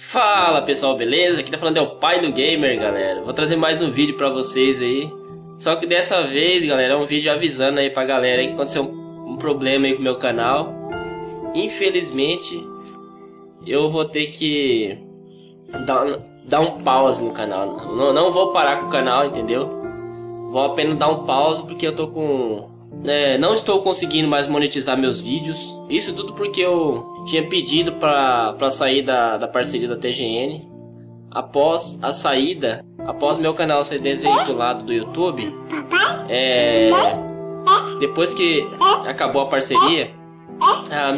Fala pessoal, beleza? Aqui tá falando é o Pai do Gamer, galera. Vou trazer mais um vídeo pra vocês aí. Só que dessa vez, galera, é um vídeo avisando aí pra galera que aconteceu um problema aí com o meu canal. Infelizmente, eu vou ter que dar um pause no canal. Não vou parar com o canal, entendeu? Vou apenas dar um pause porque eu tô com... não estou conseguindo mais monetizar meus vídeos. Isso tudo porque eu tinha pedido pra sair da parceria da TGN. Após a saída, após meu canal ser desvinculado do YouTube, depois que acabou a parceria, as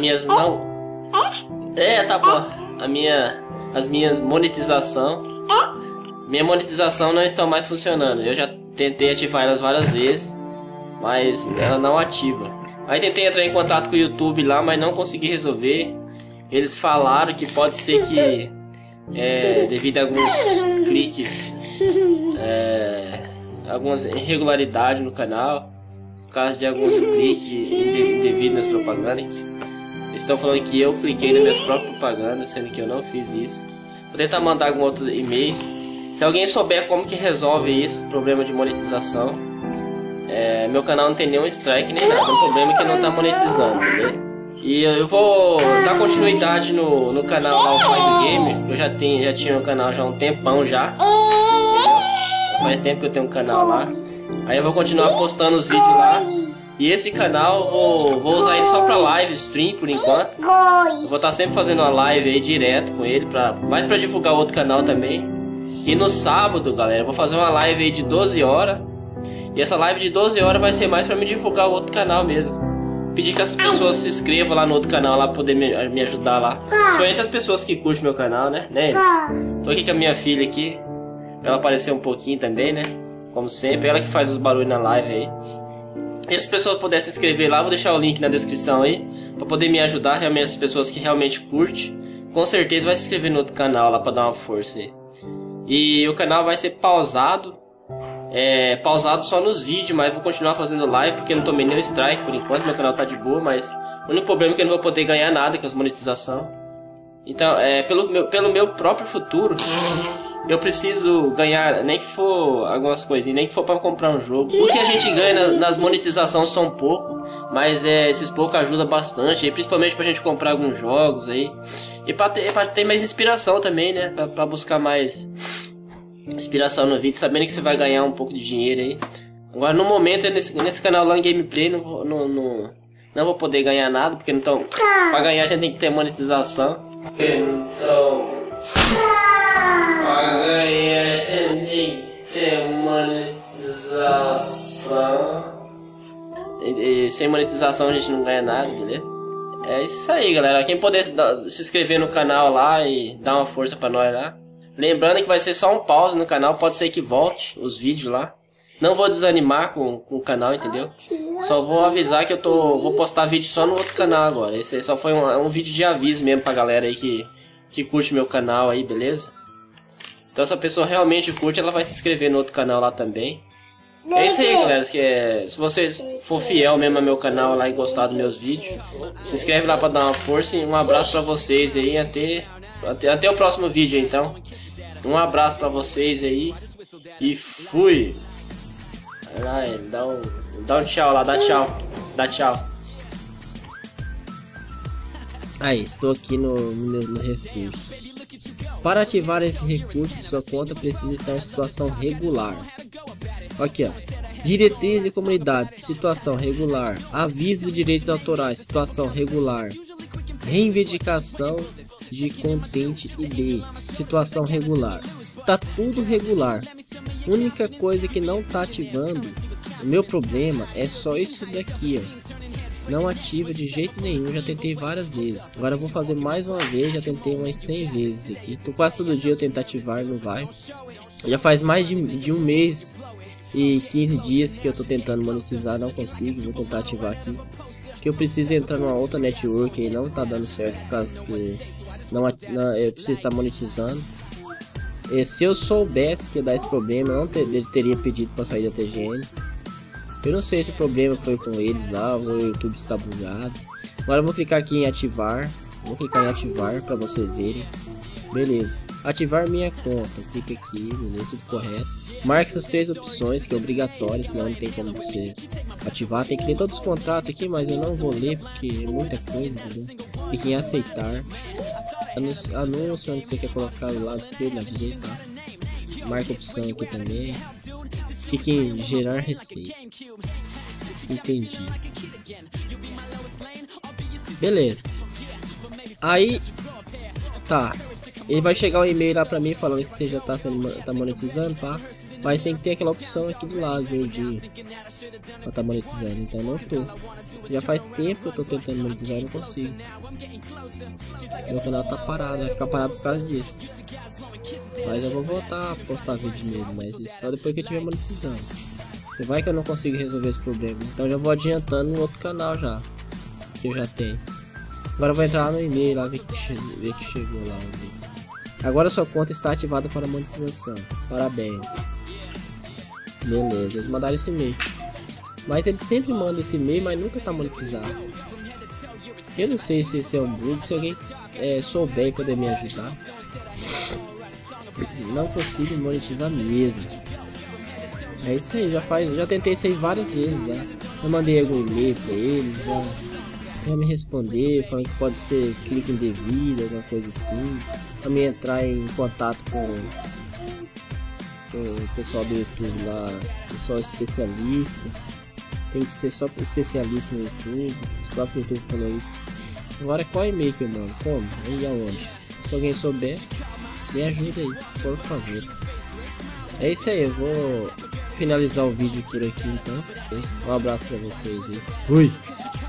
minhas monetização, minha monetização não estão mais funcionando. Eu já tentei ativar elas várias vezes, mas ela não ativa. Aí tentei entrar em contato com o YouTube lá, mas não consegui resolver. Eles falaram que pode ser que devido a alguns cliques, algumas irregularidades no canal, por causa de alguns cliques indevidos nas propagandas. Eles estão falando que eu cliquei nas minhas próprias propagandas, sendo que eu não fiz isso. Vou tentar mandar algum outro e-mail. Se alguém souber como que resolve esse problema de monetização, meu canal não tem nenhum strike nem nada, o problema é que não tá monetizando, né? E eu vou dar continuidade no canal lá, o Pai do Gamer. Eu já tinha um canal já há um tempão já, entendeu? Faz tempo que eu tenho um canal lá. Aí eu vou continuar postando os vídeos lá. E esse canal vou usar ele só pra live stream por enquanto. Eu vou estar sempre fazendo uma live aí direto com ele, mais pra divulgar outro canal também. E no sábado, galera, eu vou fazer uma live aí de 12 horas. E essa live de 12 horas vai ser mais pra me divulgar o outro canal mesmo. Pedir que as pessoas se inscrevam lá no outro canal lá, pra poder me ajudar lá. Principalmente as pessoas que curtem meu canal, né? Tô aqui com a minha filha aqui, pra ela aparecer um pouquinho também, né? Como sempre, ela que faz os barulhos na live aí. E se as pessoas puderem se inscrever lá, vou deixar o link na descrição aí, pra poder me ajudar, realmente as pessoas que realmente curtem. Com certeza vai se inscrever no outro canal lá pra dar uma força aí. E o canal vai ser pausado. Pausado só nos vídeos, mas vou continuar fazendo live porque eu não tomei nenhum strike por enquanto, meu canal tá de boa, mas o único problema é que eu não vou poder ganhar nada com as monetizações. Então, pelo meu próprio futuro, eu preciso ganhar, nem que for algumas coisinhas, nem que for para comprar um jogo. O que a gente ganha nas monetizações são pouco, mas esses poucos ajudam bastante, principalmente pra gente comprar alguns jogos aí. E pra ter mais inspiração também, né, pra buscar mais inspiração no vídeo, sabendo que você vai ganhar um pouco de dinheiro aí. Agora no momento nesse canal lá em gameplay não vou poder ganhar nada, porque então para ganhar a gente tem que ter monetização. Então para ganhar a gente tem que ter monetização. E sem monetização a gente não ganha nada, beleza? É isso aí, galera. Quem puder se inscrever no canal lá e dar uma força pra nós lá. Lembrando que vai ser só um pause no canal, pode ser que volte os vídeos lá. Não vou desanimar com o canal, entendeu? Só vou avisar que eu vou postar vídeo só no outro canal agora. Esse só foi um vídeo de aviso mesmo pra galera aí que curte meu canal aí, beleza? Então se a pessoa realmente curte, ela vai se inscrever no outro canal lá também. É isso aí, galera. Se vocês for fiel mesmo ao meu canal lá e gostar dos meus vídeos, se inscreve lá pra dar uma força. E um abraço pra vocês aí, até o próximo vídeo então. Um abraço pra vocês aí. E fui. Vai lá, dá um tchau lá, dá tchau. Aí, estou aqui no recurso. Para ativar esse recurso, sua conta precisa estar em situação regular. Aqui, ó. Diretriz de comunidade, situação regular. Aviso de direitos autorais, situação regular. Reivindicação de Content ID, situação regular. Tá tudo regular. Única coisa que não tá ativando, o meu problema é só isso daqui, ó. Não ativa de jeito nenhum, já tentei várias vezes. Agora eu vou fazer mais uma vez, já tentei umas 100 vezes aqui. Tô quase todo dia eu tento ativar, não vai. Já faz mais de um mês e 15 dias que eu tô tentando monetizar, não consigo. Vou tentar ativar aqui. Que eu preciso entrar numa outra network e não tá dando certo por causa que eu preciso estar monetizando. Se eu soubesse que ia dar esse problema, eu não teria pedido para sair da TGN. Eu não sei se o problema foi com eles lá, ou o YouTube está bugado. Agora eu vou clicar aqui em ativar. Vou clicar em ativar para vocês verem. Beleza. Ativar minha conta. Clica aqui, beleza, tudo correto. Marque essas 3 opções, que é obrigatório, senão não tem como você ativar. Tem que ler todos os contratos aqui, mas eu não vou ler porque é muita coisa, entendeu? Clique em aceitar. Anúncio onde você quer colocar do lado esquerdo, na direita, tá? Marca a opção aqui também. Clique em gerar receita. Entendi. Beleza. Aí, tá. Ele vai chegar um e-mail lá pra mim falando que você já tá monetizando, tá? Mas tem que ter aquela opção aqui do lado, verdinho, pra tá monetizando. Então não tô. Já faz tempo que eu tô tentando monetizar e não consigo. Meu canal tá parado, vai ficar parado por causa disso. Mas eu vou voltar a postar vídeo mesmo, mas isso só depois que eu estiver monetizando. Porque vai que eu não consigo resolver esse problema. Então já vou adiantando no outro canal já, que eu já tenho. Agora eu vou entrar no e-mail lá, ver que chegou lá. Agora sua conta está ativada para monetização. Parabéns. Beleza, eles mandaram esse e-mail. Mas eles sempre mandam esse e-mail, mas nunca tá monetizado. Eu não sei se esse é um bug, se alguém souber e poder me ajudar. Não consigo monetizar mesmo. É isso aí, já tentei isso aí várias vezes já. Eu mandei algum e-mail pra eles, já me responder, falando que pode ser clique indevido, alguma coisa assim. Pra me entrar em contato com o pessoal do YouTube lá, pessoal especialista. Tem que ser só especialista no YouTube, o próprio YouTube falou isso. Agora qual e-mail que eu mando? Como? E aonde? Se alguém souber, me ajuda aí, por favor. É isso aí, eu vou finalizar o vídeo por aqui então. Um abraço pra vocês aí. Fui!